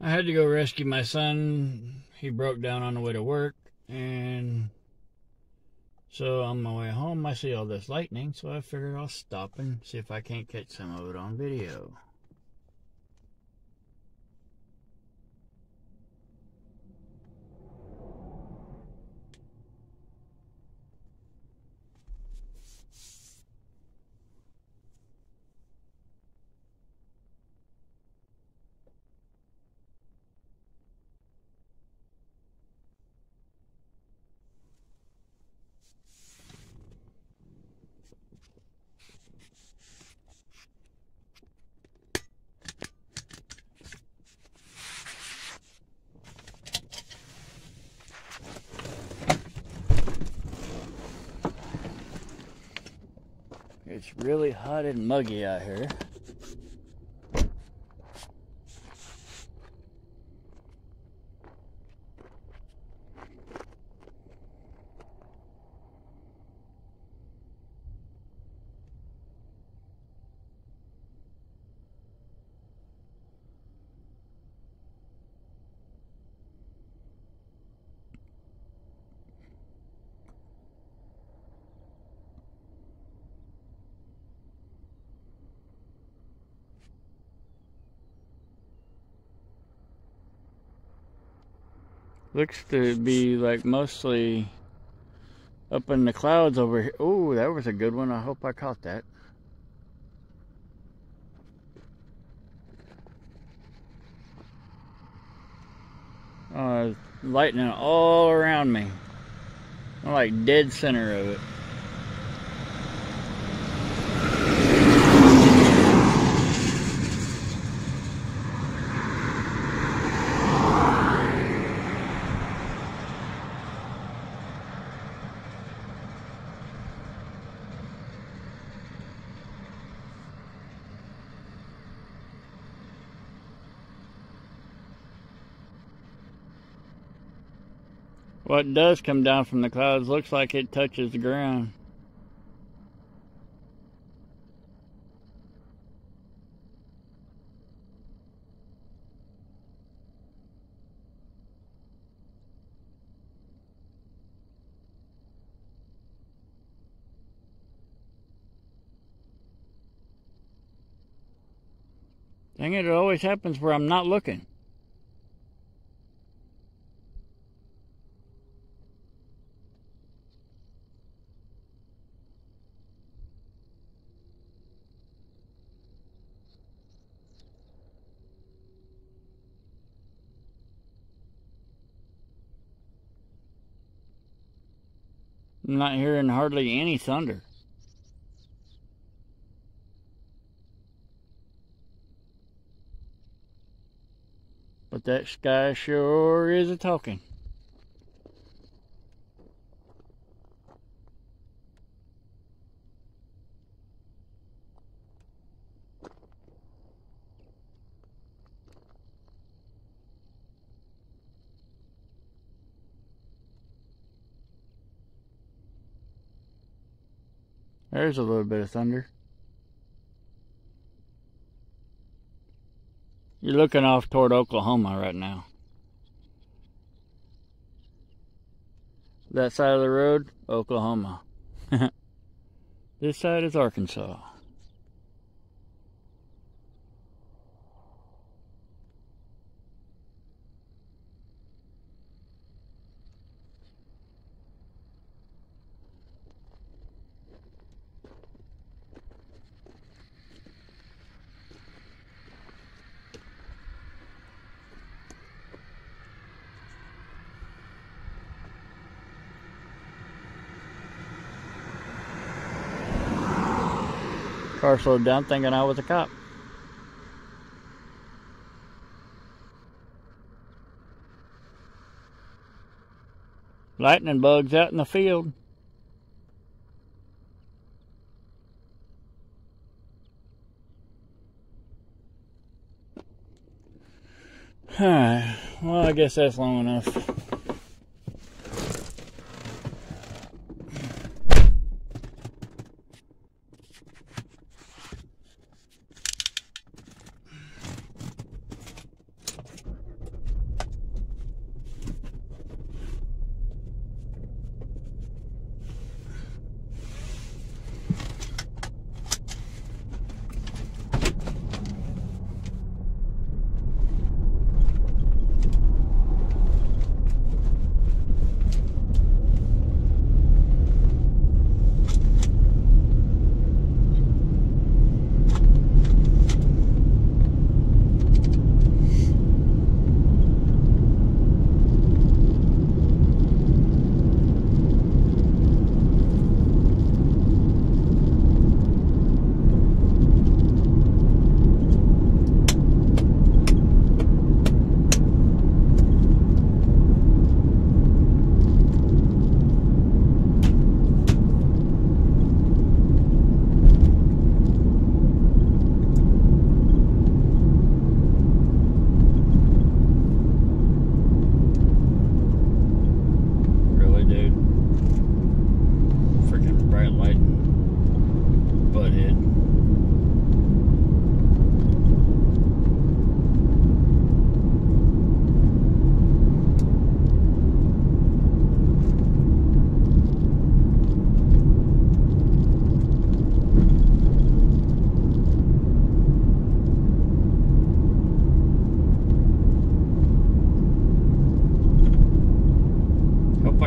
I had to go rescue my son. He broke down on the way to work, and so on my way home I see all this lightning, so I figured I'll stop and see if I can't catch some of it on video. It's really hot and muggy out here. Looks to be like mostly up in the clouds over here. Oh, that was a good one. I hope I caught that. Lightning all around me. I'm like dead center of it. What does come down from the clouds looks like it touches the ground. Dang it, it always happens where I'm not looking. I'm not hearing hardly any thunder. But that sky sure is a talking. There's a little bit of thunder. You're looking off toward Oklahoma right now. That side of the road, Oklahoma. This side is Arkansas. Car slowed down thinking I was a cop. Lightning bugs out in the field. Alright, well I guess that's long enough.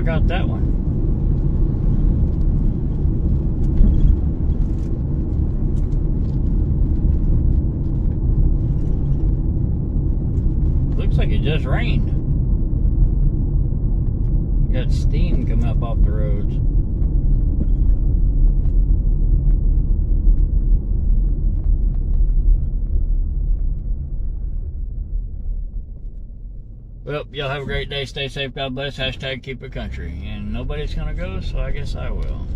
check out that one. Looks like it just rained. Got steam coming up off the roads. Well, y'all have a great day. Stay safe. God bless. Hashtag keep it country. And nobody's going to go, so I guess I will.